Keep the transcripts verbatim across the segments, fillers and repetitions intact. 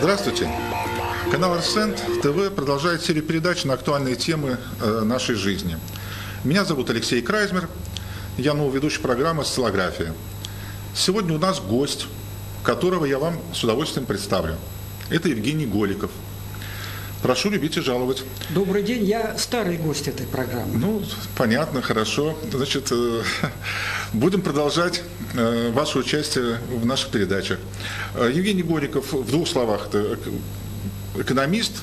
Здравствуйте. Канал Арсент ТВ продолжает серию передач на актуальные темы э, нашей жизни. Меня зовут Алексей Крайзмер, я новый ведущий программы «Социолография». Сегодня у нас гость, которого я вам с удовольствием представлю. Это Евгений Голиков. Прошу любить и жаловать. Добрый день, я старый гость этой программы. Ну, понятно, хорошо. Значит, э, будем продолжать э, ваше участие в наших передачах. Э, Евгений Голиков, в двух словах, это экономист,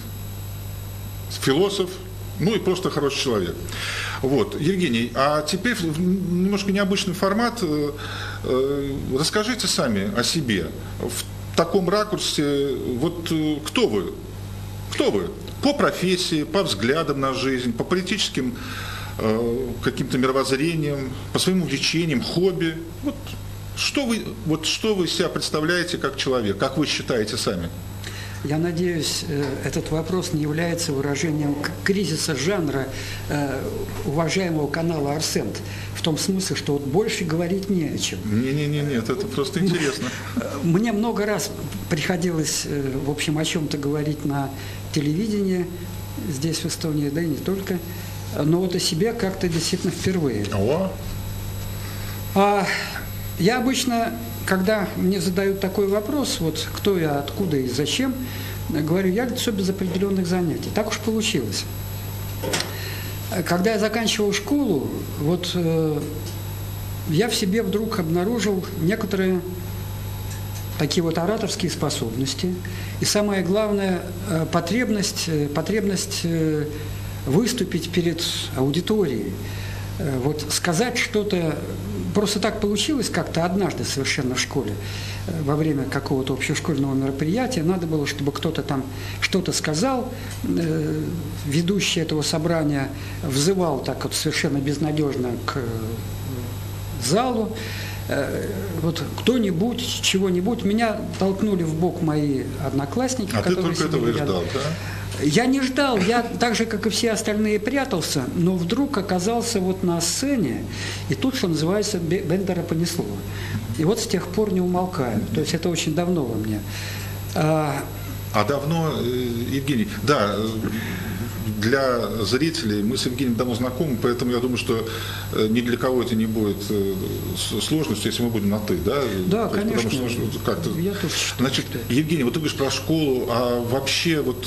философ, ну и просто хороший человек. Вот, Евгений, а теперь немножко необычный формат. Э, э, расскажите сами о себе в таком ракурсе. Вот э, кто вы? Кто вы? По профессии, по взглядам на жизнь, по политическим э, каким-то мировоззрениям, по своим увлечениям, хобби. Вот что вы, вот что вы себя представляете как человек, как вы считаете сами? Я надеюсь, этот вопрос не является выражением кризиса жанра э, уважаемого канала «Арсент». В том смысле, что вот больше говорить не о чем. Не-не-не, нет, это просто интересно. Мне много раз приходилось, в общем, о чем-то говорить на телевидении, здесь, в Эстонии, да и не только. Но вот о себе как-то действительно впервые. О. А я обычно, когда мне задают такой вопрос, вот кто я, откуда и зачем, говорю, я лицо без определенных занятий. Так уж получилось. Когда я заканчивал школу, вот э, я в себе вдруг обнаружил некоторые такие вот ораторские способности. И самое главное, э, потребность, потребность э, выступить перед аудиторией. Э, вот сказать что-то. Просто так получилось как-то однажды совершенно в школе, во время какого-то общешкольного мероприятия. Надо было, чтобы кто-то там что-то сказал. Ведущий этого собрания взывал так вот совершенно безнадежно к залу. Вот кто-нибудь, чего-нибудь. Меня толкнули в бок мои одноклассники. А ты только этого и ждал, да? Я не ждал, я так же, как и все остальные, прятался, но вдруг оказался вот на сцене, и тут, что называется, Бендера понесло. И вот с тех пор не умолкаю. То есть это очень давно во мне. А, а давно, Евгений, да, для зрителей мы с Евгением давно знакомы, поэтому я думаю, что ни для кого это не будет сложностью, если мы будем на «ты», да? Да, конечно. Потому что как-то... Я тоже считаю, Значит, что... Евгений, вот ты говоришь про школу, а вообще вот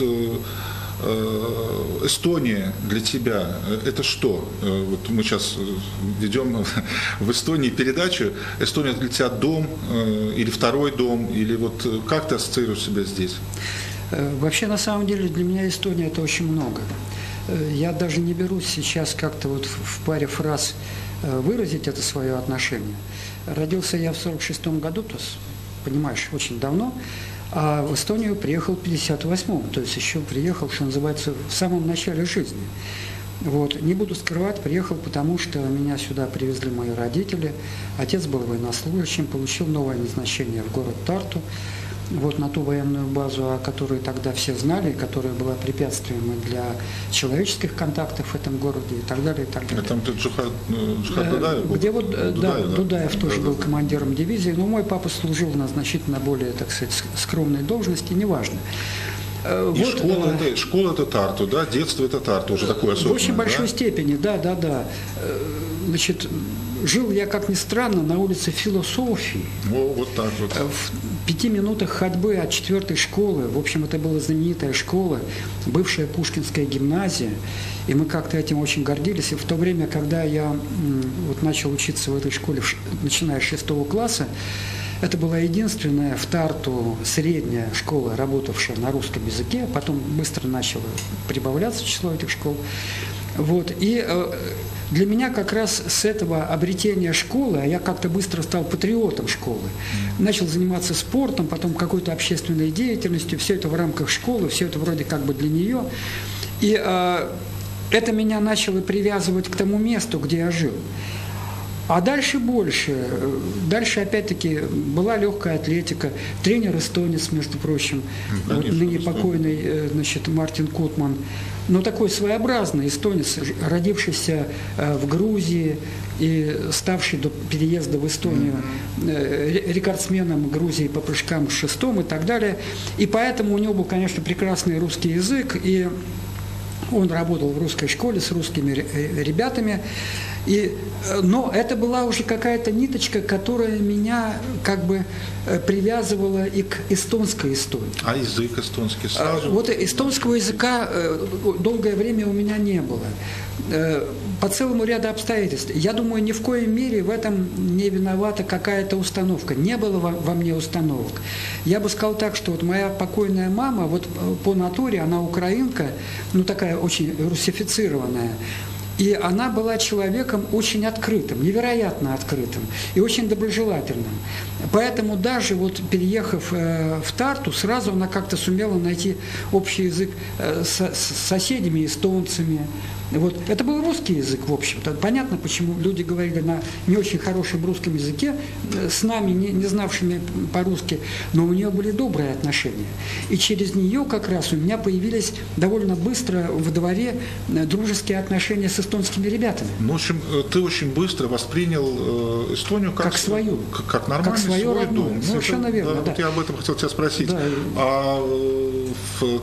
Эстония для тебя – это что? Вот мы сейчас ведем в Эстонии передачу. Эстония для тебя дом или второй дом? Или вот как ты ассоциируешь себя здесь? Вообще, на самом деле, для меня Эстония – это очень много. Я даже не берусь сейчас как-то вот в паре фраз выразить это свое отношение. Родился я в сорок шестом году, то есть, понимаешь, очень давно, а в Эстонию приехал в пятьдесят восьмом, то есть еще приехал, что называется, в самом начале жизни. Вот. Не буду скрывать, приехал, потому что меня сюда привезли мои родители. Отец был военнослужащим, получил новое назначение в город Тарту. Вот на ту военную базу, о которой тогда все знали, которая была препятствием для человеческих контактов в этом городе и так далее, и так далее. Там Джихад, Джихад Дудаев был? Где вот, Дудаев, да, да? Дудаев тоже да, был да. командиром дивизии, но мой папа служил на значительно более, так сказать, скромной должности, неважно. И вот, школа, это, школа это Тарту, да, детство это Тарту, уже такое особенное. В очень большой да? степени, да, да, да. Значит, жил я, как ни странно, на улице Философии. О, вот так вот. В пяти минутах ходьбы от четвертой школы. В общем, это была знаменитая школа, бывшая Пушкинская гимназия. И мы как-то этим очень гордились. И в то время, когда я вот начал учиться в этой школе, начиная с шестого класса, это была единственная в Тарту средняя школа, работавшая на русском языке. Потом быстро начало прибавляться число этих школ. Вот. И э, для меня как раз с этого обретения школы, а я как-то быстро стал патриотом школы, начал заниматься спортом, потом какой-то общественной деятельностью, все это в рамках школы, все это вроде как бы для нее. И э, это меня начало привязывать к тому месту, где я жил. А дальше больше. Дальше, опять-таки, была легкая атлетика. Тренер эстонец, между прочим, Конечно, ныне покойный, значит, Мартин Кутман. Но такой своеобразный эстонец, родившийся в Грузии и ставший до переезда в Эстонию mm-hmm. рекордсменом Грузии по прыжкам с шестом и так далее. И поэтому у него был, конечно, прекрасный русский язык, и он работал в русской школе с русскими ребятами. И, но это была уже какая-то ниточка, которая меня как бы привязывала и к эстонской истории. А язык эстонский сразу? Вот эстонского языка долгое время у меня не было. По целому ряду обстоятельств. Я думаю, ни в коей мере в этом не виновата какая-то установка. Не было во, во мне установок. Я бы сказал так, что вот моя покойная мама, вот по натуре, она украинка, ну такая очень русифицированная. И она была человеком очень открытым, невероятно открытым и очень доброжелательным. Поэтому даже вот переехав э, в Тарту, сразу она как-то сумела найти общий язык э, с, с соседями, эстонцами. Вот. Это был русский язык, в общем-то. Понятно, почему люди говорили на не очень хорошем русском языке, с нами, не, не знавшими по-русски, но у нее были добрые отношения. И через нее как раз у меня появились довольно быстро в дворе дружеские отношения с эстонскими ребятами. Ну, в общем, ты очень быстро воспринял Эстонию как, как свою. Как, как нормальный как свой свой родной. дом. Совершенно ну, это, верно, да, да. Вот я об этом хотел тебя спросить. Да. А в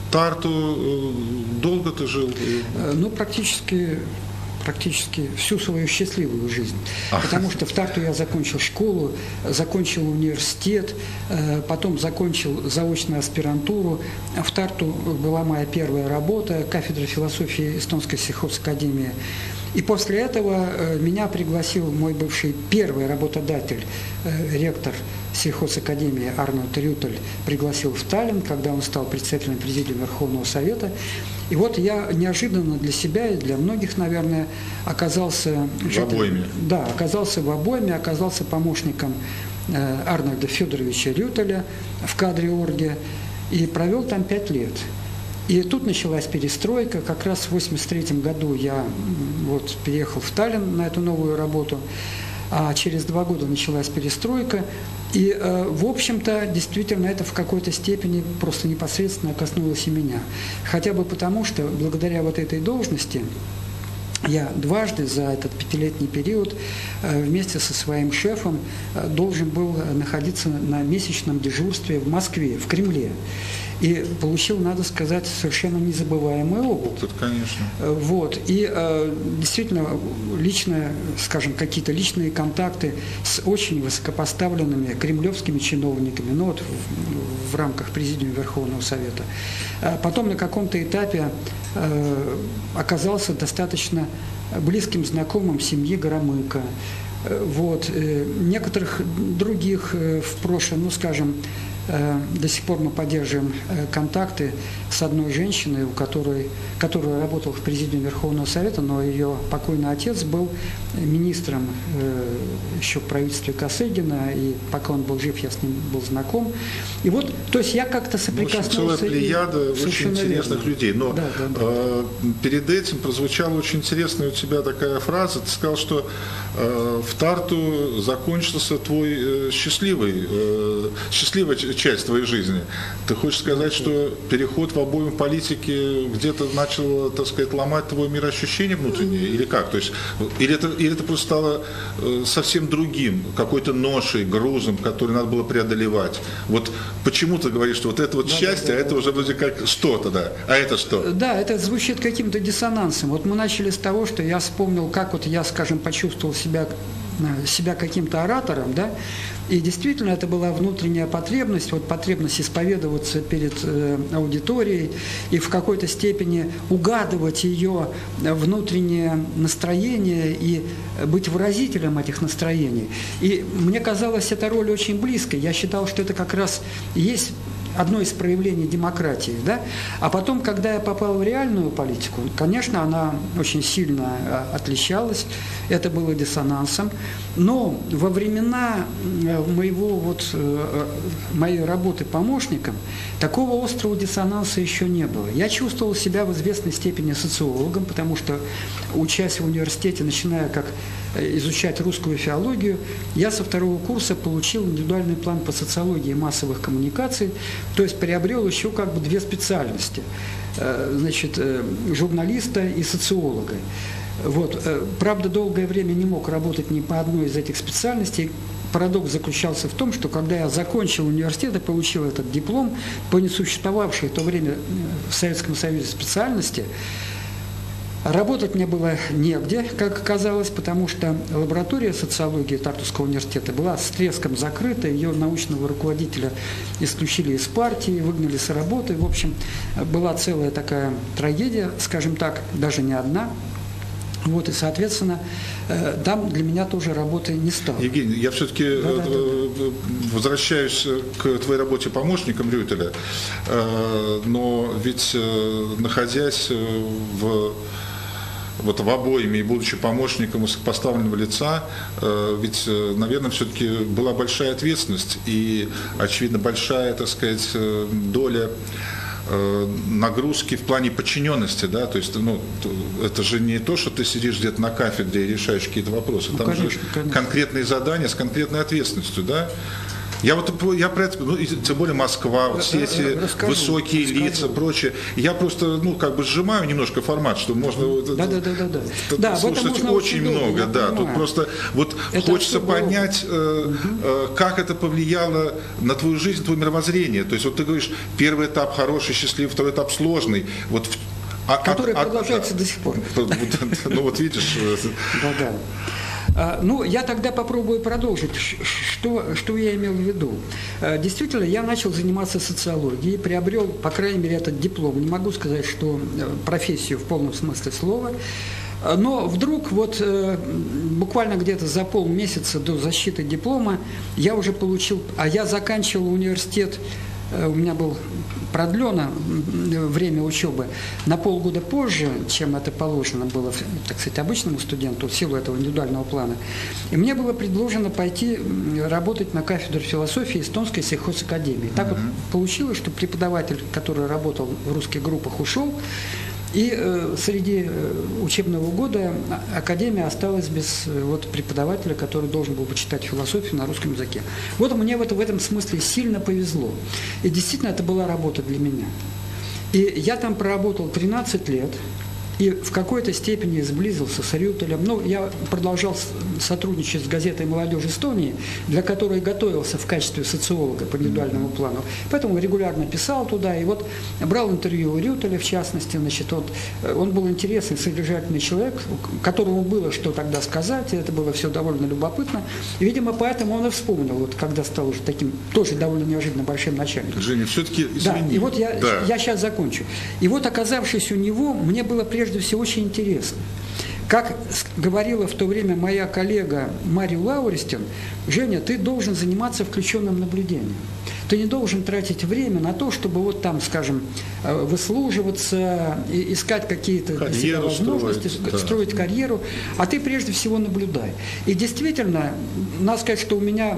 Тарту долго ты жил? Ну, практически, практически всю свою счастливую жизнь. А. Потому что в Тарту я закончил школу, закончил университет, потом закончил заочную аспирантуру. В Тарту была моя первая работа, кафедра философии Эстонской сельхозакадемии. И после этого меня пригласил мой бывший первый работодатель, ректор сельхозакадемии Арнольд Рютель, пригласил в Таллин, когда он стал председателем президиума Верховного Совета. И вот я неожиданно для себя и для многих, наверное, оказался... В обойме. Да, оказался в обойме, оказался помощником Арнольда Федоровича Рютеля в кадре Орге и провел там пять лет. И тут началась перестройка. Как раз в восемьдесят третьем году я вот переехал в Таллин на эту новую работу, а через два года началась перестройка. И, э, в общем-то, действительно, это в какой-то степени просто непосредственно коснулось и меня. Хотя бы потому, что благодаря вот этой должности я дважды за этот пятилетний период э, вместе со своим шефом э, должен был находиться на месячном дежурстве в Москве, в Кремле. И получил, надо сказать, совершенно незабываемый опыт. Тут, конечно. Вот. И э, действительно, личные, скажем, какие-то личные контакты с очень высокопоставленными кремлевскими чиновниками, ну вот в, в рамках Президиума Верховного Совета. А потом на каком-то этапе э, оказался достаточно близким знакомым семьи Громыко. Вот. Некоторых других в прошлом, ну, скажем, до сих пор мы поддерживаем контакты с одной женщиной, у которой, которая работала в Президиуме Верховного Совета, но ее покойный отец был министром еще в правительстве Косыгина, и пока он был жив, я с ним был знаком. И вот, то есть я как-то соприкоснулся. В общем, целая плеяда и... очень интересных верно. людей. Но да, да, да. Э, перед этим прозвучала очень интересная у тебя такая фраза. Ты сказал, что э, в Тарту закончился твой э, счастливый, э, счастливая часть твоей жизни. Ты хочешь сказать, что переход в обойму политики где-то начал, так сказать, ломать твое мироощущение внутреннее? Или как? То есть, или это, или это просто стало э, совсем другим, какой-то ношей, грузом, который надо было преодолевать? Вот почему ты говоришь, что вот это вот да, счастье, да, да, а это да. уже вроде как что-то, да? А это что? Да, это звучит каким-то диссонансом. Вот мы начали с того, что я вспомнил, как вот я, скажем, почувствовал себя, себя каким-то оратором, да, и действительно это была внутренняя потребность, вот потребность исповедоваться перед э, аудиторией и в какой-то степени угадывать ее внутреннее настроение и быть выразителем этих настроений. И мне казалось эта роль очень близкой. Я считал, что это как раз есть одно из проявлений демократии, да? А потом, когда я попал в реальную политику, конечно, она очень сильно отличалась, это было диссонансом, но во времена моего вот, моей работы помощником такого острого диссонанса еще не было. Я чувствовал себя в известной степени социологом, потому что, учась в университете, начиная как изучать русскую филологию, я со второго курса получил индивидуальный план по социологии массовых коммуникаций, то есть приобрел еще как бы две специальности, значит, журналиста и социолога. Вот. Правда, долгое время не мог работать ни по одной из этих специальностей. Парадокс заключался в том, что когда я закончил университет и получил этот диплом по несуществовавшей в то время в Советском Союзе специальности, работать мне было негде, как оказалось, потому что лаборатория социологии Тартусского университета была с треском закрыта, ее научного руководителя исключили из партии, выгнали с работы. В общем, была целая такая трагедия, скажем так, даже не одна. Вот, и, соответственно, там для меня тоже работы не стало. Евгений, я все-таки да, да, да. возвращаюсь к твоей работе помощником Рютеля, но ведь, находясь в, вот, в обойме и будучи помощником высокопоставленного лица, ведь, наверное, все-таки была большая ответственность и, очевидно, большая, так сказать, доля нагрузки в плане подчиненности, да, то есть, ну, это же не то, что ты сидишь где-то на кафедре и решаешь какие-то вопросы, ну, там конечно, же конечно. конкретные задания с конкретной ответственностью, да. Я вот, я про это, ну, тем более Москва, вот все эти расскажу, высокие расскажу. лица, прочее. Я просто, ну, как бы сжимаю немножко формат, что можно да, да, да, да, да. Да, слушать очень много, да. Понимаю. Тут просто вот это хочется понять, э, угу. как это повлияло на твою жизнь, твое мировоззрение. То есть вот ты говоришь, первый этап хороший, счастливый, второй этап сложный. Вот а, который а, продолжается а, до сих пор. Ну вот видишь. Да, да. Ну, я тогда попробую продолжить, что, что я имел в виду. Действительно, я начал заниматься социологией, приобрел, по крайней мере, этот диплом. Не могу сказать, что профессию в полном смысле слова. Но вдруг вот буквально где-то за полмесяца до защиты диплома я уже получил, а я заканчивал университет, у меня был продлено время учебы на полгода позже, чем это положено было, так сказать, обычному студенту в силу этого индивидуального плана. И мне было предложено пойти работать на кафедру философии Эстонской сельхозакадемии. Так mm-hmm. вот получилось, что преподаватель, который работал в русских группах, ушел. И э, среди э, учебного года академия осталась без э, вот, преподавателя, который должен был почитать философию на русском языке. Вот мне в, это, в этом смысле сильно повезло. И действительно, это была работа для меня. И я там проработал тринадцать лет. И в какой-то степени сблизился с Рютелем. Ну, я продолжал сотрудничать с газетой «Молодежь Эстонии», для которой готовился в качестве социолога по индивидуальному плану. Поэтому регулярно писал туда. И вот брал интервью у Рютеля, в частности. Значит, он, он был интересный, содержательный человек, которому было что тогда сказать. И это было все довольно любопытно. И, видимо, поэтому он и вспомнил, вот, когда стал уже таким, тоже довольно неожиданно большим начальником. Женя, все-таки извини. Да, и вот я, да. я сейчас закончу. И вот, оказавшись у него, мне было прежде Прежде всего, очень интересно. Как говорила в то время моя коллега Мария Лауристин, Женя, ты должен заниматься включенным наблюдением. Ты не должен тратить время на то, чтобы вот там, скажем, выслуживаться, искать какие-то для себя возможности, строить, да. строить карьеру, а ты прежде всего наблюдай. И действительно, надо сказать, что у меня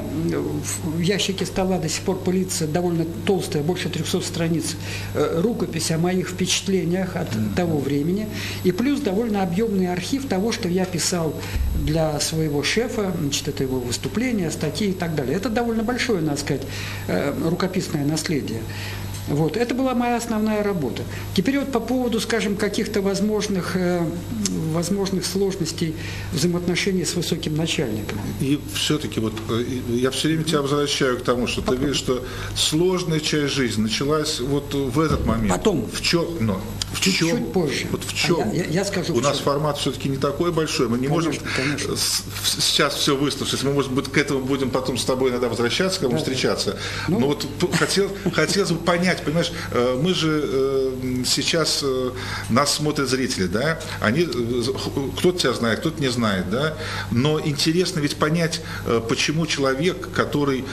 в ящике стола до сих пор пылится довольно толстая, больше трехсот страниц, рукопись о моих впечатлениях от mm-hmm. того времени, и плюс довольно объемный архив того, что я писал для своего шефа, значит, это его выступления, статьи и так далее. Это довольно большое, надо сказать, рукописное наследие. Вот. Это была моя основная работа. Теперь вот по поводу, скажем, каких-то возможных, э, возможных сложностей взаимоотношений с высоким начальником. И все-таки вот я все время тебя возвращаю к тому, что ты говоришь, что сложная часть жизни началась вот в этот момент. Потом. В чем? Но, в чуть, чем? Чуть позже. Вот в чем? А я, я скажу, У нас чем. Формат все-таки не такой большой. Мы не конечно, можем конечно. сейчас все выслушать. Мы, может быть, к этому будем потом с тобой иногда возвращаться, когда будем да, встречаться. Ну, Но вот хотел, хотелось бы понять, понимаешь, мы же сейчас, нас смотрят зрители, да, они, кто-то тебя знает, кто-то не знает, да, но интересно ведь понять, почему человек, который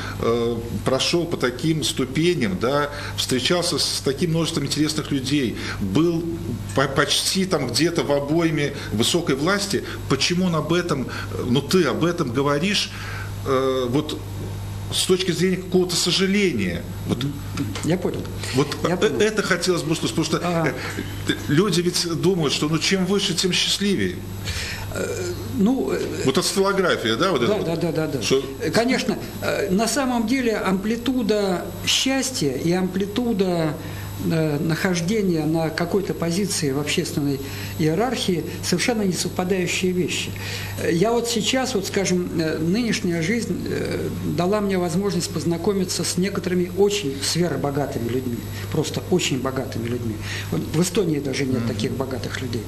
прошел по таким ступеням, да, встречался с таким множеством интересных людей, был почти там где-то в обойме высокой власти, почему он об этом, ну ты об этом говоришь, вот с точки зрения какого-то сожаления. Вот, я понял. Вот я понял. Это хотелось бы услышать, потому что а... люди ведь думают, что ну чем выше, тем счастливее. Ну, вот осциллография, да? Вот да, это да, вот? да, да, да. Что... Конечно, на самом деле амплитуда счастья и амплитуда нахождения на какой-то позиции в общественной иерархии совершенно не совпадающие вещи. Я вот сейчас, вот скажем, нынешняя жизнь дала мне возможность познакомиться с некоторыми очень сверхбогатыми людьми, просто очень богатыми людьми. В Эстонии даже нет mm-hmm. таких богатых людей.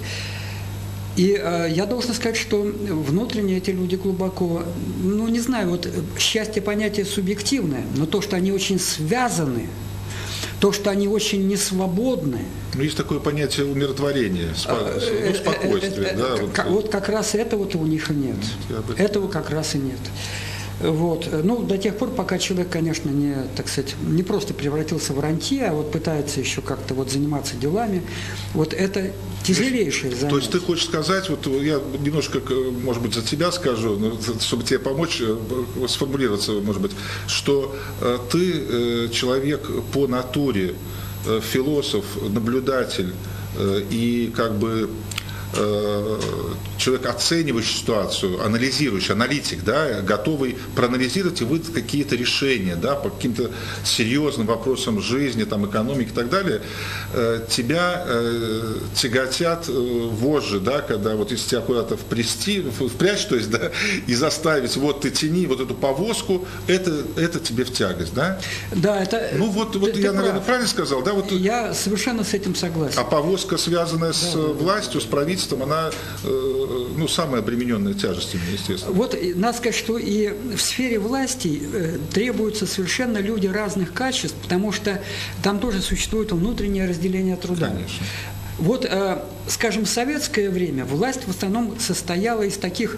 И э, я должен сказать, что внутренне эти люди глубоко, ну не знаю, вот счастье понятие субъективное, но то, что они очень связаны, то, что они очень несвободны. Ну, есть такое понятие умиротворения, ну, спокойствия. Да, вот. вот как раз этого-то у них и нет. Этого как раз и нет. Вот. Ну, до тех пор, пока человек, конечно, не, так сказать, не просто превратился в рантье, а вот пытается еще как-то вот заниматься делами, вот это тяжелейшее занятие. То есть ты хочешь сказать, вот я немножко, может быть, за тебя скажу, чтобы тебе помочь сформулироваться, может быть, что ты человек по натуре, философ, наблюдатель и как бы человек, оценивающий ситуацию, анализирующий, аналитик, да, готовый проанализировать и выдать какие-то решения, да, по каким-то серьезным вопросам жизни, там, экономики и так далее, тебя э, тяготят вожжи, да, когда вот если тебя куда-то вплести, впрячь, то есть, да, и заставить, вот ты тяни вот эту повозку, это, это тебе в тягость, да? Да, это... Ну вот, вот ты, я, ты наверное, прав. правильно сказал, да? Вот, я совершенно с этим согласен. А повозка, связанная с да, властью, с правительством, она, ну, самая обремененная тяжестями, естественно. Вот надо сказать, что и в сфере власти требуются совершенно люди разных качеств, потому что там тоже существует внутреннее разделение труда. Конечно. Вот, скажем, в советское время власть в основном состояла из таких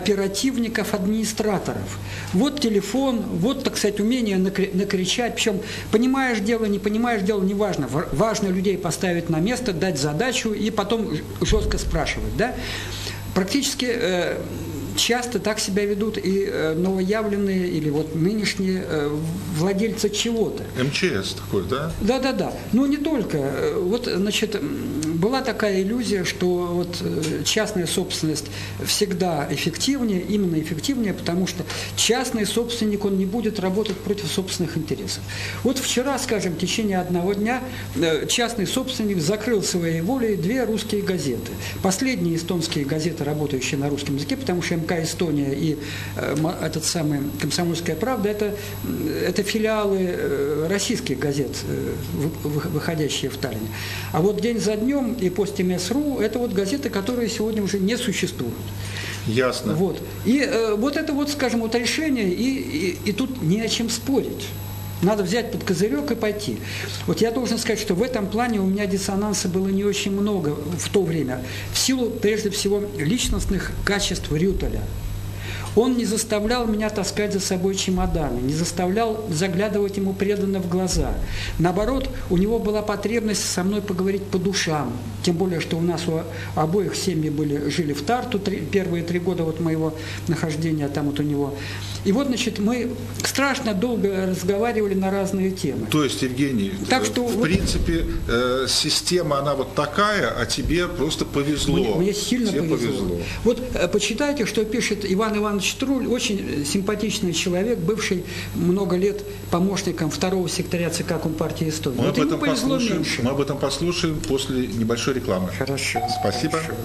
оперативников-администраторов. Вот телефон, вот, так сказать, умение накричать. Причем понимаешь дело, не понимаешь дело, неважно. Важно людей поставить на место, дать задачу и потом жестко спрашивать. Да? Практически часто так себя ведут и новоявленные или вот нынешние владельцы чего-то. эм че эс такой, да? Да-да-да. Но не только. Вот, значит, была такая иллюзия, что вот частная собственность всегда эффективнее, именно эффективнее, потому что частный собственник, он не будет работать против собственных интересов. Вот вчера, скажем, в течение одного дня частный собственник закрыл своей волей две русские газеты. Последние эстонские газеты, работающие на русском языке, потому что эм ка Эстония и э, этот самый «Комсомольская правда» это, это филиалы э, российских газет, э, вы, выходящие в Таллине. А вот «День за днем» и «Постимес точка ру» это вот газеты, которые сегодня уже не существуют. Ясно. Вот. И э, вот это вот, скажем, вот решение, и, и, и тут не о чем спорить. Надо взять под козырек и пойти. Вот я должен сказать, что в этом плане у меня диссонанса было не очень много в то время. В силу, прежде всего, личностных качеств Рютеля. Он не заставлял меня таскать за собой чемоданы, не заставлял заглядывать ему преданно в глаза. Наоборот, у него была потребность со мной поговорить по душам. Тем более, что у нас у обоих семьи были, жили в Тарту три, первые три года вот моего нахождения там вот у него. И вот, значит, мы страшно долго разговаривали на разные темы. То есть, Евгений, так что, в вот, принципе, э, система, она вот такая, а тебе просто повезло. Мне, мне сильно повезло. повезло. Вот э, почитайте, что пишет Иван Иванович Труль, очень симпатичный человек, бывший много лет помощником второго секретаря ЦК Компартии Эстонии. Мы, вот об этом послушаем, мы об этом послушаем после небольшой рекламы. Хорошо. Спасибо. Хорошо.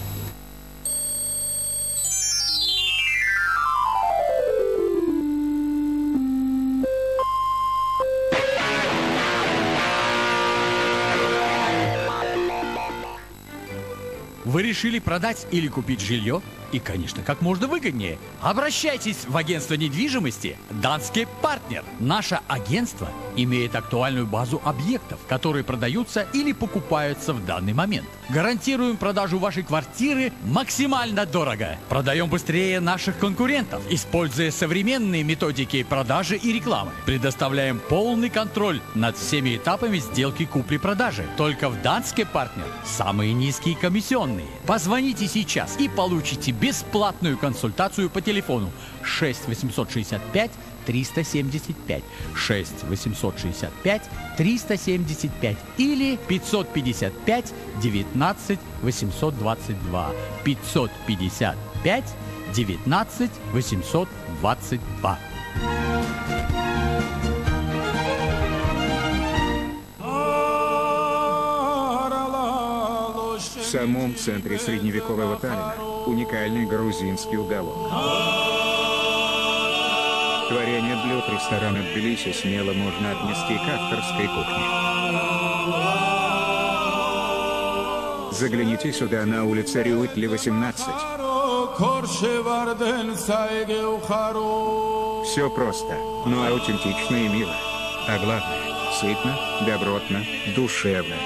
Вы решили продать или купить жилье? И, конечно, как можно выгоднее. Обращайтесь в агентство недвижимости «Данский партнер». Наше агентство имеет актуальную базу объектов, которые продаются или покупаются в данный момент. Гарантируем продажу вашей квартиры максимально дорого. Продаем быстрее наших конкурентов, используя современные методики продажи и рекламы. Предоставляем полный контроль над всеми этапами сделки купли-продажи. Только в «Данский партнер» самые низкие комиссионные. Позвоните сейчас и получите бесплатную консультацию по телефону шесть восемьсот шестьдесят пять триста семьдесят пять, шесть восемьсот шестьдесят пять триста семьдесят пять или пятьсот пятьдесят пять девятнадцать восемьсот двадцать два. пятьсот пятьдесят пять девятнадцать восемьсот двадцать два. В самом центре средневекового Таллина уникальный грузинский уголок. Творение блюд ресторана Тбилиси смело можно отнести к авторской кухне. Загляните сюда на улице Рюитли, восемнадцать. Все просто, но аутентично и мило. А главное, сытно, добротно, душевно.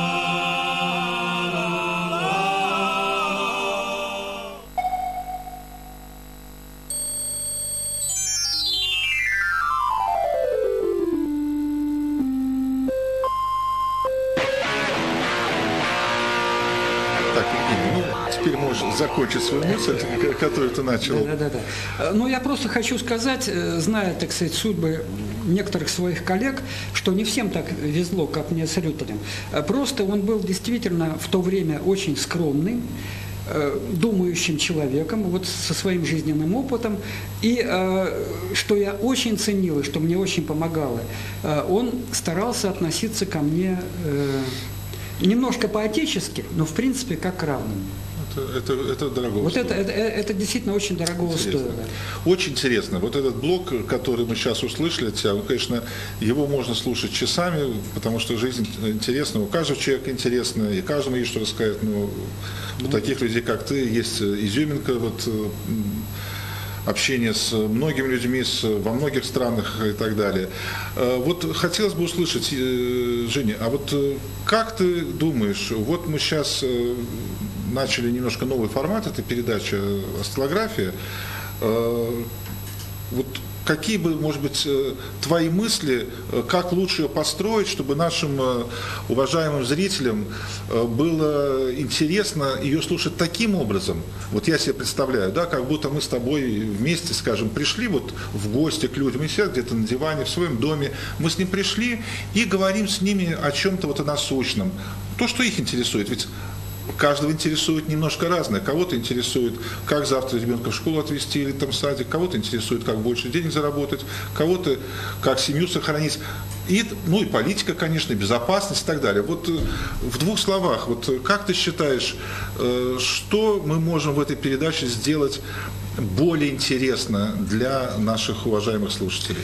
Теперь можешь закончить свою мысль, которую ты начал. Да, да, да. Ну, я просто хочу сказать, зная, так сказать, судьбы некоторых своих коллег, что не всем так везло, как мне с Рюителем. Просто он был действительно в то время очень скромный, думающим человеком, вот со своим жизненным опытом. И что я очень ценила, что мне очень помогало, он старался относиться ко мне немножко по-отечески, но в принципе как к равному. Это, это, это дорого вот стоит. это, это, это действительно очень дорого стоило. Очень интересно. Вот этот блок, который мы сейчас услышали от тебя, конечно, его можно слушать часами, потому что жизнь интересна. У каждого человека интересна, и каждому есть что рассказать. Но у таких людей, как ты, есть изюминка, вот, общение с многими людьми с, во многих странах и так далее. Вот хотелось бы услышать, Женя, а вот как ты думаешь, вот мы сейчас начали немножко новый формат этой передачи «Астролография». Вот какие бы, может быть, твои мысли, как лучше ее построить, чтобы нашим уважаемым зрителям было интересно ее слушать таким образом? Вот я себе представляю, да, как будто мы с тобой вместе, скажем, пришли вот в гости к людям, и сидят где-то на диване в своем доме, мы с ним пришли и говорим с ними о чем-то вот о насущном, то, что их интересует. Ведь каждого интересует немножко разное. Кого-то интересует, как завтра ребенка в школу отвезти или там в садик, кого-то интересует, как больше денег заработать, кого-то, как семью сохранить. И, ну и политика, конечно, и безопасность и так далее. Вот в двух словах, вот как ты считаешь, что мы можем в этой передаче сделать более интересно для наших уважаемых слушателей?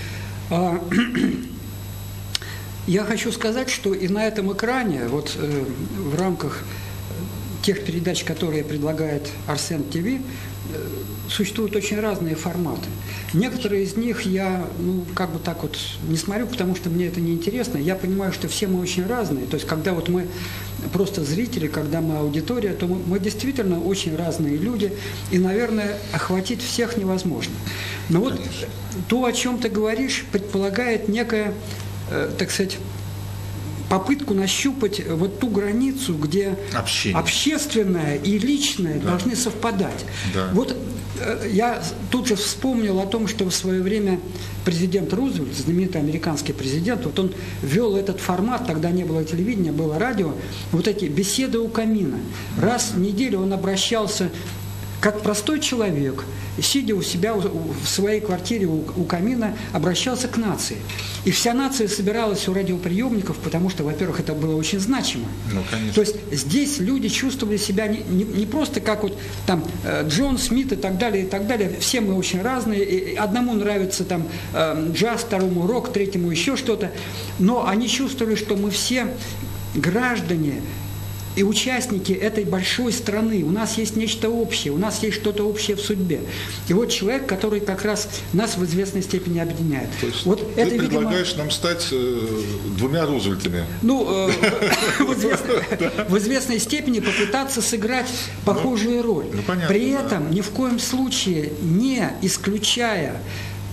Я хочу сказать, что и на этом экране, вот э, в рамках тех передач, которые предлагает Арсен ТВ, э, существуют очень разные форматы. Некоторые из них я, ну, как бы так вот не смотрю, потому что мне это не интересно. Я понимаю, что все мы очень разные. То есть, когда вот мы просто зрители, когда мы аудитория, то мы, мы действительно очень разные люди. И, наверное, охватить всех невозможно. Но вот Конечно. То, о чем ты говоришь, предполагает некое, э, так сказать, попытку нащупать вот ту границу, где Общение. общественное и личное да. должны совпадать. Да. Вот э, я тут же вспомнил о том, что в свое время президент Рузвельт, знаменитый американский президент, вот он ввел этот формат, тогда не было телевидения, было радио, вот эти беседы у камина. Раз в неделю он обращался как простой человек, сидя у себя в своей квартире у, у камина, обращался к нации. И вся нация собиралась у радиоприемников, потому что, во-первых, это было очень значимо. Ну, конечно. То есть здесь люди чувствовали себя не, не, не просто как вот там Джон Смит и так далее, и так далее. Все мы очень разные. И одному нравится там джаз, второму рок, третьему еще что-то. Но они чувствовали, что мы все граждане и участники этой большой страны. У нас есть нечто общее, у нас есть что-то общее в судьбе. И вот человек, который как раз нас в известной степени объединяет. То есть вот ты это, предлагаешь видимо, нам стать э, двумя Рузвельтами? Ну, э, в, известной, в известной степени попытаться сыграть похожую роль. Ну, понятно, При этом да. ни в коем случае не исключая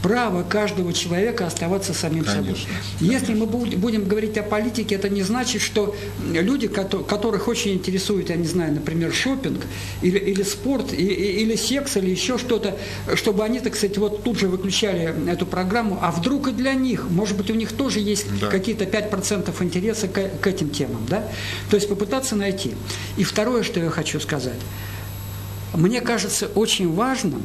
право каждого человека оставаться самим Конечно, собой. конечно. Если мы будем говорить о политике, это не значит, что люди, которых очень интересует, я не знаю, например, шопинг или, или спорт, или секс, или еще что-то, чтобы они, так сказать, вот тут же выключали эту программу, а вдруг и для них, может быть, у них тоже есть да. какие-то пять процентов интереса к, к этим темам, да? То есть попытаться найти. И второе, что я хочу сказать. Мне кажется очень важным,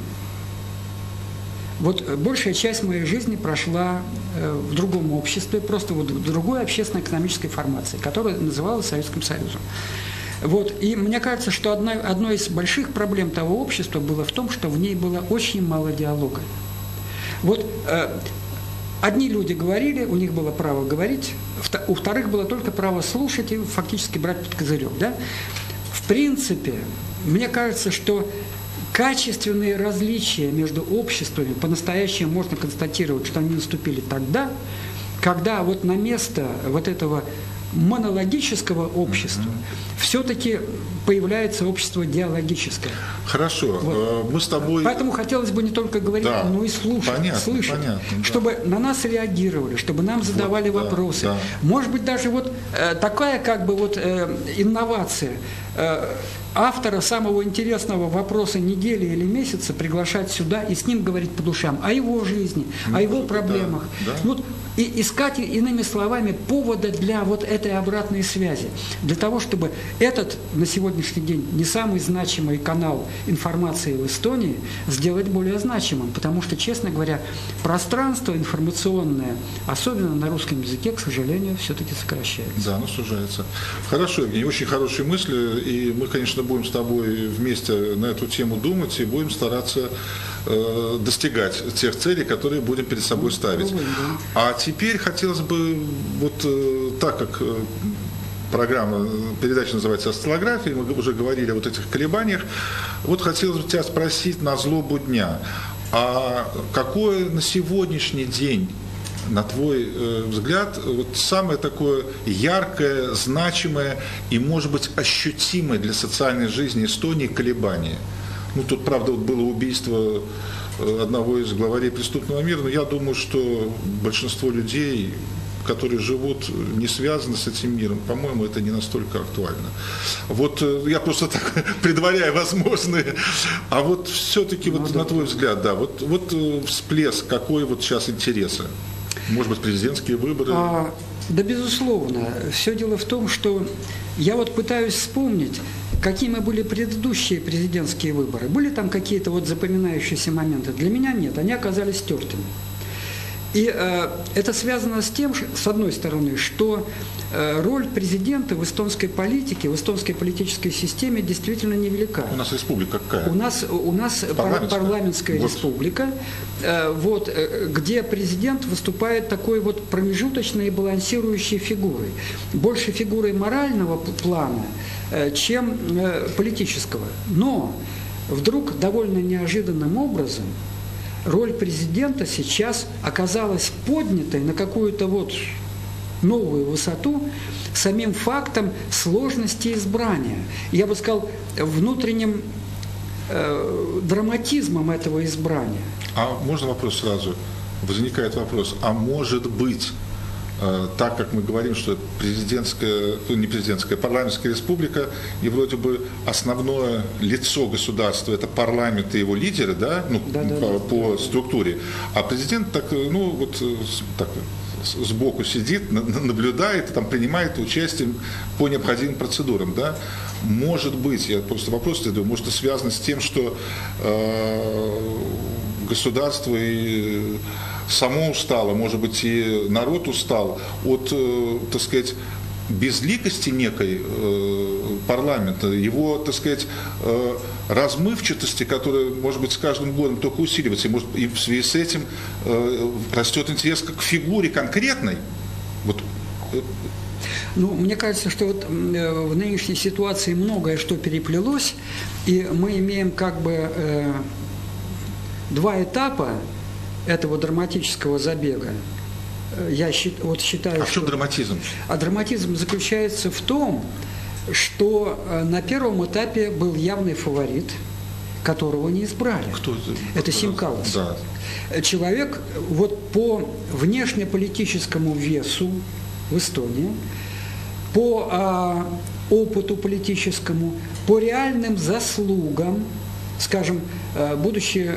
вот большая часть моей жизни прошла в другом обществе, просто вот в другой общественно-экономической формации, которая называлась Советским Союзом. Вот. И мне кажется, что одна, одной из больших проблем того общества было в том, что в ней было очень мало диалога. Вот э, одни люди говорили, у них было право говорить, у вторых было только право слушать и фактически брать под козырек. Да? В принципе, мне кажется, что качественные различия между обществами по-настоящему можно констатировать, что они наступили тогда, когда вот на место вот этого монологического общества mm-hmm. все-таки появляется общество диалогическое. Хорошо, вот. Мы с тобой... Поэтому хотелось бы не только говорить, да. но и слушать, понятно, слышать, понятно, чтобы да. на нас реагировали, чтобы нам задавали вот, вопросы. Да, да. Может быть, даже вот э, такая как бы вот э, инновация э, автора самого интересного вопроса недели или месяца приглашать сюда и с ним говорить по душам о его жизни, ну, о его проблемах. Да, да. Вот, и искать, иными словами, повода для вот этой обратной связи. Для того, чтобы этот на сегодняшний день не самый значимый канал информации в Эстонии сделать более значимым. Потому что, честно говоря, пространство информационное, особенно на русском языке, к сожалению, все-таки сокращается. Да, оно сужается. Хорошо, Евгений, очень хорошие мысли. И мы, конечно, будем с тобой вместе на эту тему думать и будем стараться э, достигать тех целей, которые будем перед собой ставить. Пробуем, да. А теперь хотелось бы, вот э, так как э, программа, передача называется «Осциллография», мы уже говорили о вот этих колебаниях, вот хотелось бы тебя спросить на злобу дня, а какое на сегодняшний день, на твой э, взгляд, вот самое такое яркое, значимое и, может быть, ощутимое для социальной жизни Эстонии колебание? Ну, тут, правда, вот было убийство одного из главарей преступного мира, но я думаю, что большинство людей, которые живут, не связаны с этим миром, по-моему, это не настолько актуально. Вот я просто так предваряю возможные. А вот все-таки, вот, на твой взгляд, да, вот, вот всплеск, какой вот сейчас интереса? Может быть, президентские выборы? А, да, безусловно. Все дело в том, что я вот пытаюсь вспомнить, какими были предыдущие президентские выборы. Были там какие-то вот запоминающиеся моменты? Для меня нет, они оказались стертыми. И э, это связано с тем, с одной стороны, что э, роль президента в эстонской политике, в эстонской политической системе действительно невелика. У нас республика какая? У нас, у нас парламентская, парламентская вот. республика, э, вот, э, где президент выступает такой вот промежуточной и балансирующей фигурой. Больше фигурой морального плана, э, чем э, политического. Но вдруг довольно неожиданным образом роль президента сейчас оказалась поднятой на какую-то вот новую высоту самим фактом сложности избрания. Я бы сказал, внутренним э, драматизмом этого избрания. А можно вопрос сразу? Возникает вопрос, а может быть, э, так как мы говорим, что президентская, ну, не президентская, парламентская республика, и вроде бы основное лицо государства – это парламент и его лидеры, да, ну, да, да, по, да, по да. структуре, а президент так, ну, вот так, сбоку сидит, наблюдает, там, принимает участие по необходимым процедурам, да. Может быть, я просто вопрос задаю, может, это связано с тем, что э, государство и само устало, может быть, и народ устал от, э, так сказать, безликости некой э, парламента, его, так сказать, э, размывчатости, которая, может быть, с каждым годом только усиливается, и, может, и в связи с этим э, растет интерес к фигуре конкретной. Вот. Ну, мне кажется, что вот в нынешней ситуации многое что переплелось, и мы имеем как бы э, два этапа этого драматического забега. Я счит, вот считаю, а в чем что... драматизм? А драматизм заключается в том, что на первом этапе был явный фаворит, которого не избрали. Кто это? Это Сим Каллас. Да. Человек вот по внешнеполитическому весу в Эстонии, по а, опыту политическому, по реальным заслугам, скажем, будучи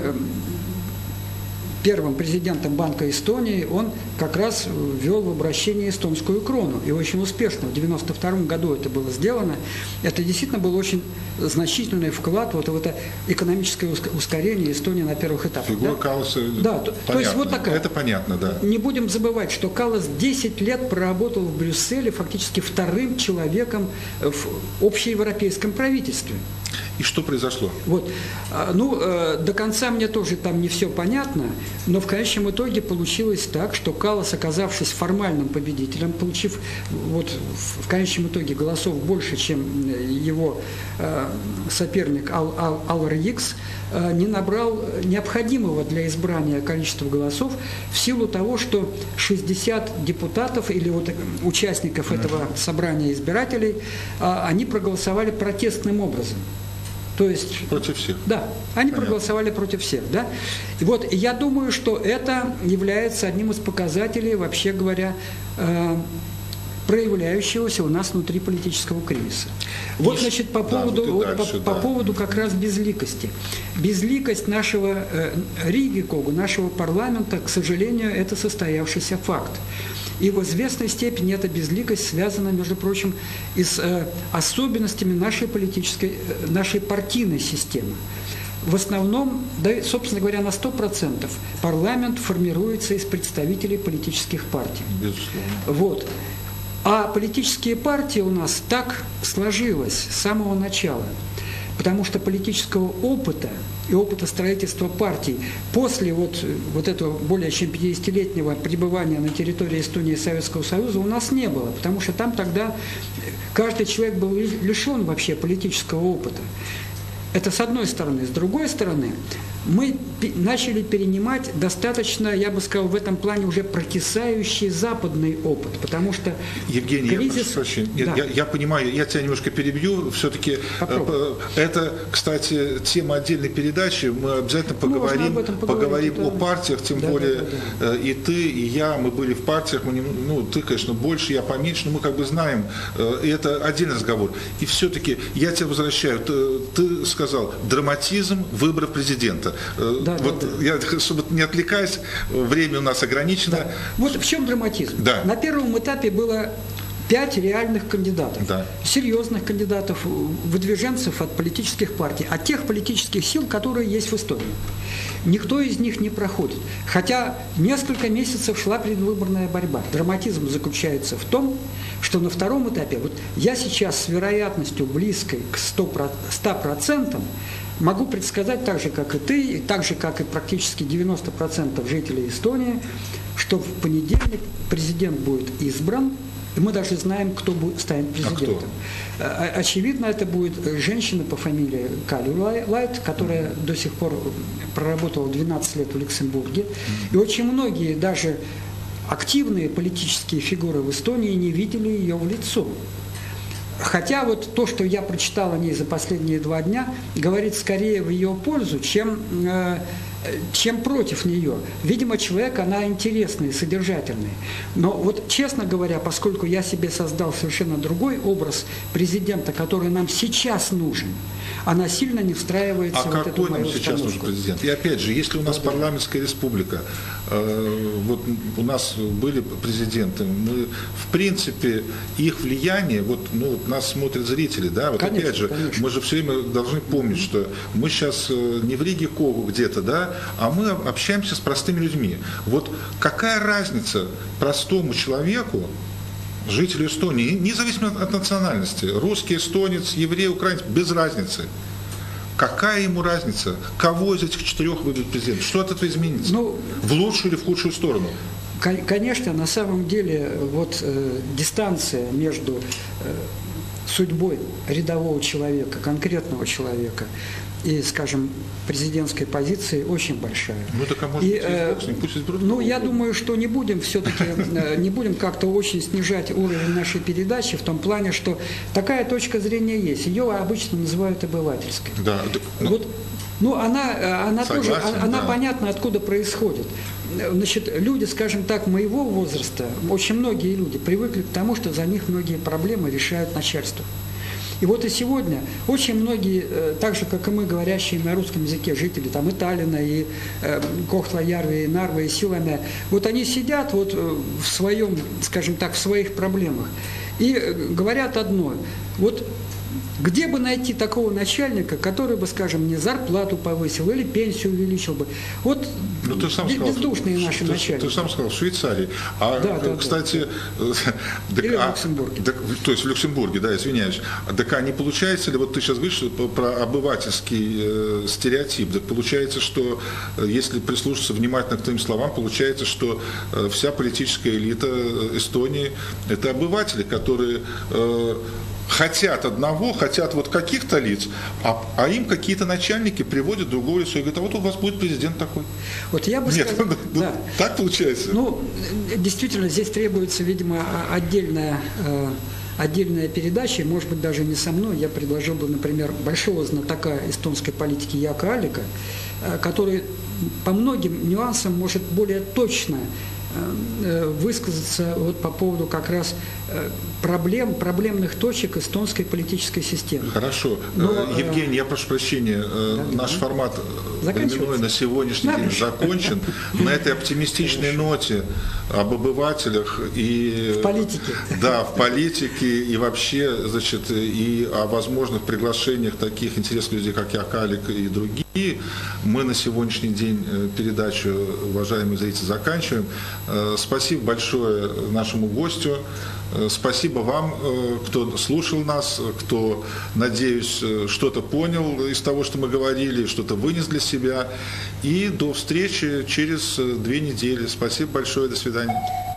первым президентом Банка Эстонии, он как раз ввел в обращение эстонскую крону. И очень успешно. В девяносто втором году это было сделано. Это действительно был очень значительный вклад вот в это экономическое ускорение Эстонии на первых этапах. Фигура да? Калласа, да, то, то есть вот такая. Это понятно, да. Не будем забывать, что Каллас десять лет проработал в Брюсселе фактически вторым человеком в общеевропейском правительстве. И что произошло? Вот. Ну, до конца мне тоже там не все понятно, но в конечном итоге получилось так, что Каллас, оказавшись формальным победителем, получив вот в конечном итоге голосов больше, чем его соперник Ал, Ал, Алар Икс, не набрал необходимого для избрания количества голосов в силу того, что шестьдесят депутатов или вот участников этого собрания избирателей, они проголосовали протестным образом. То есть, против всех. Да, они Понятно. проголосовали против всех. Да? И вот я думаю, что это является одним из показателей, вообще говоря, э, проявляющегося у нас внутри политического кризиса. Вот, И, значит, по да, поводу, вот вот, дальше, по, да. по поводу как раз безликости. Безликость нашего э, Риги-Когу, нашего парламента, к сожалению, это состоявшийся факт. И в известной степени эта безликость связана, между прочим, и с э, особенностями нашей политической, э, нашей партийной системы. В основном, да, собственно говоря, на сто процентов парламент формируется из представителей политических партий. Безусловно. Вот. А политические партии у нас так сложилось с самого начала, потому что политического опыта и опыта строительства партий после вот, вот этого более чем пятидесятилетнего пребывания на территории Эстонии и Советского Союза у нас не было, потому что там тогда каждый человек был лишен вообще политического опыта. Это с одной стороны. С другой стороны, мы начали перенимать достаточно, я бы сказал, в этом плане уже прокисающий западный опыт, потому что Евгений, кризис... я прошу прощения, Да. я, я понимаю, я тебя немножко перебью, все-таки Попробуй. это, кстати, тема отдельной передачи, мы обязательно поговорим, об этом поговорить, поговорим да. о партиях, тем Да, более да, да, и ты, и я, мы были в партиях, мы не, ну, ты, конечно, больше, я поменьше, но мы как бы знаем, и это отдельный разговор. И все-таки я тебя возвращаю, ты, ты сказал, драматизм выборов президента. Да, вот да, да. я, чтобы не отвлекаясь, время у нас ограничено. Да. Вот в чем драматизм. Да. На первом этапе было пять реальных кандидатов, Да. серьезных кандидатов, выдвиженцев от политических партий, от тех политических сил, которые есть в Эстонии. Никто из них не проходит. Хотя несколько месяцев шла предвыборная борьба. Драматизм заключается в том, что на втором этапе, вот я сейчас с вероятностью близкой к ста процентам могу предсказать, так же, как и ты, и так же, как и практически девяносто процентов жителей Эстонии, что в понедельник президент будет избран, и мы даже знаем, кто будет, станет президентом. А кто? Очевидно, это будет женщина по фамилии Калюлайт, которая до сих пор проработала двенадцать лет в Люксембурге. И очень многие, даже активные политические фигуры в Эстонии, не видели ее в лицо. Хотя вот то, что я прочитал о ней за последние два дня, говорит скорее в ее пользу, чем, э, чем против нее. Видимо, человек, она интересный, содержательный. Но вот, честно говоря, поскольку я себе создал совершенно другой образ президента, который нам сейчас нужен, она сильно не встраивается а в вот эту какой нам мою сейчас нужен установку. президент? И опять же, если у нас Да, да. парламентская республика, э, вот у нас были президенты, мы, в принципе, их влияние, вот, ну, вот нас смотрят зрители, да, вот Конечно, опять же, конечно. мы же все время должны помнить, что мы сейчас не в Риге Когу где-то, да, а мы общаемся с простыми людьми. Вот какая разница простому человеку, жителю Эстонии, независимо от национальности, русский, эстонец, еврей, украинец, без разницы. Какая ему разница, кого из этих четырех выберет президент? Что от этого изменится? Ну, в лучшую или в худшую сторону? Конечно, на самом деле вот э, дистанция между э, судьбой рядового человека, конкретного человека и, скажем, президентской позиции очень большая. Ну, так, а может и, быть, э, пусть изберут ну, другого. я думаю, что не будем все-таки, не будем как-то очень снижать уровень нашей передачи в том плане, что такая точка зрения есть. Ее обычно называют обывательской. Да, так, ну, Вот, ну, она, она согласен, тоже, она да. понятна, откуда происходит. Значит, люди, скажем так, моего возраста, очень многие люди привыкли к тому, что за них многие проблемы решают начальство. И вот и сегодня очень многие, так же, как и мы, говорящие на русском языке жители, там и Таллина, и э, Кохтла-Ярви, и Нарвы, и Силами, вот они сидят вот в своем, скажем так, в своих проблемах и говорят одно. Вот где бы найти такого начальника, который бы, скажем, мне зарплату повысил или пенсию увеличил бы? Вот ну, ты сам бездушные сказал, наши ты, начальники. Ты сам сказал, в Швейцарии. А, да, да, кстати, да. Или а, в Люксембурге. Так, то есть в Люксембурге, да, извиняюсь. Так а не получается ли, вот ты сейчас говоришь про обывательский э, стереотип, так получается, что если прислушаться внимательно к твоим словам, получается, что э, вся политическая элита Эстонии – это обыватели, которые… Э, хотят одного, хотят вот каких-то лиц, а, а им какие-то начальники приводят другого лица и говорят, а вот у вас будет президент такой. Вот я бы Нет, сказал, ну, да. так получается? Ну, действительно, здесь требуется, видимо, отдельная, отдельная передача, может быть, даже не со мной. Я предложил бы, например, большого знатока эстонской политики Яка Алика, который по многим нюансам может более точно высказаться вот по поводу как раз проблем, проблемных точек эстонской политической системы. Хорошо. Но, Евгений, я прошу прощения, да, наш да. формат временной на сегодняшний день закончен. На этой оптимистичной ноте об обывателях и… В политике. Да, в политике и вообще, значит, и о возможных приглашениях таких интересных людей, как Яка Алик и другие, мы на сегодняшний день передачу, уважаемые зрители, заканчиваем. Спасибо большое нашему гостю. Спасибо вам, кто слушал нас, кто, надеюсь, что-то понял из того, что мы говорили, что-то вынес для себя. И до встречи через две недели. Спасибо большое. До свидания.